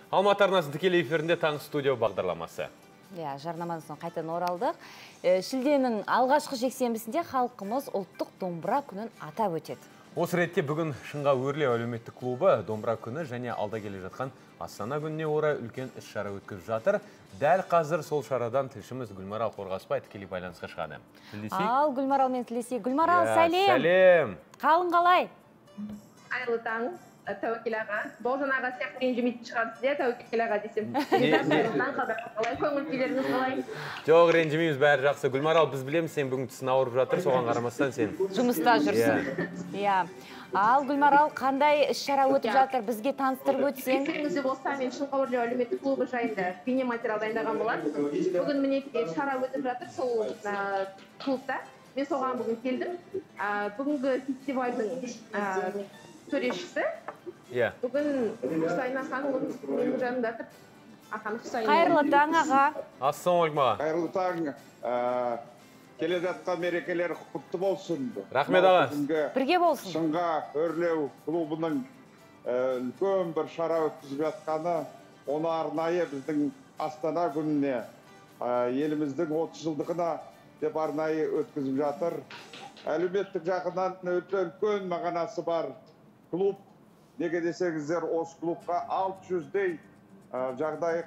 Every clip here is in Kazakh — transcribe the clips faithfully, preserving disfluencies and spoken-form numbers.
Алматы арнасы тікелей эфирінде таңғы студия бағдарламасы. Иә, жарнамасынан қайтадан оралдық. Шілденің алғашқы жексенбісінде халқымыз ұлттық домбыра күнін атап өтеді. Осы ретте бүгін Шыңға өрлеу әлеуметтік клубы домбыра күні және алда келе жатқан Астана күніне орай үлкен іс-шара өткізіп жатыр. Дәл қазір сол шарадан тілшіміз Гүлмарал Қорғасбай тікелей байланысқа шығады. Ал Гүлмаралмен тілесейік. Гүлмарал, сәлем. Сәлем. Қалың қалай? Қайырлы таң, Тәуекел аға. Бауыржан аға сияқты ренжімейтін шығарсыз иә, Тәуекел аға десем. Қалай көңіл күйлеріңіз қалай? Жоқ, ренжімейміз, бәрі жақсы. Гүлмарал, біз білеміз, сен бүгін тісін ауырып жатыр, соған қарамастан сен жұмыста жүрсің. Иә. Ал Гүлмарал, қандай іс-шара өтіп жатыр, бізге таныстырып өтсең? Естеріңізде болса, мен Шыңға өрлеу әлеуметтік клубы жайында бейне материал дайындаған болатынмын. Бүгін мінекей шара өтіп жатыр сол клубта. Мен соған бүгін келдім. Бүгінгі фестивальдің төрешісі. Бүгін Құсайын Аханың менің жанымда тұр. Аханың Құсайын. Қайырлы таң аға. Ассалаумағалейкум аға. Қайырлы таң. Келе жатқан мерекелер құтты болсын. Рахмет аға. Бірге болсын. Шыңға өрлеу клубының үлкен бір шара өткізіп жатқаны, оны арнайы біздің Астана күніне, еліміздің отыз жылдығына деп арнайы өткізіп жатыр. Әлеуметтік жағынан өте үлкен мағынасы бар клуб. Неге десеңіздер, осы клубқа алты жүздей жағдай.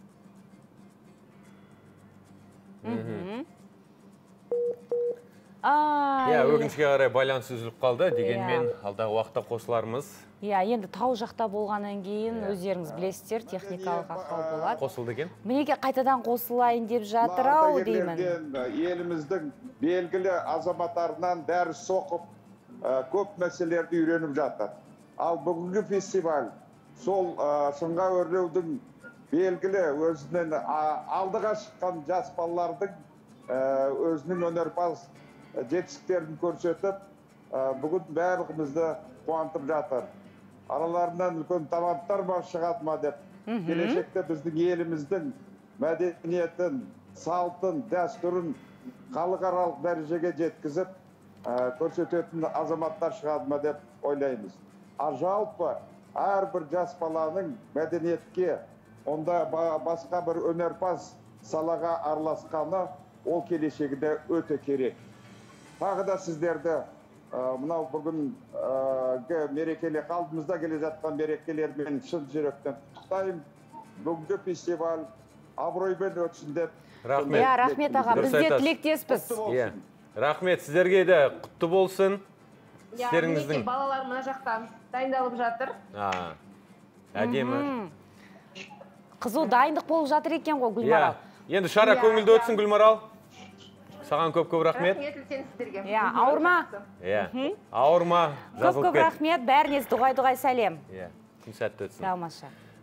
Иә, өкінішке қарай байланыс үзіліп қалды, дегенмен алдағы уақытта қосылармыз. Иә, енді тау жақта болғаннан кейін өздеріңіз білесіздер, техникалық ақау болады. Қосылды екен? Мінеке қайтадан қосылайын деп жатыр ау деймін. Еліміздің белгілі азаматтарынан дәріс оқып, көп мәселелерді үйреніп жатыр. Ал бүгінгі фестиваль сол Шыңға өрлеудің белгілі өзінен алдыға шыққан жас балалардың өзінің өнерпаз жетістіктерін көрсетіп, бүгін барлығымызды қуантып жатыр. Араларынан үлкен таланттар бар шығады ма деп, келешекте біздің еліміздің мәдениетін, салтын, дәстүрін халықаралық дәрежеге жеткізіп, көрсететін азаматтар шығады ма деп ойлаймыз. А жалпы әрбір жас баланың мәдениетке, онда басқа бір өнерпаз салаға араласқаны ол келешегінде өте керек. Тағы да сіздерді мынау бүгін мерекелі қалдымызда келе жатқан мерекелермен шын жүректен құттықтаймын. Бүгінгі фестиваль абыроймен өтсін деп. Рахмет. Иә, рахмет аға, біз де тілектеспіз. Рахмет, сіздерге де құтты болсын. Мінекей балалар мына жақтан дайындалып жатыр. Әдемі. Қызу дайындық болып жатыр екен ғой, Гүлмарал. Енді шара көңілді өтсін, Гүлмарал. Саған көп-көп рахмет. Рахмет үлкен сіздерге. Иә, ауырма. Иә, ауырма, жазылып кет. Көп-көп рахмет, бәрінез дұғай-дұғай сәлем. Иә, күн сәтті өтсін. Тамаша.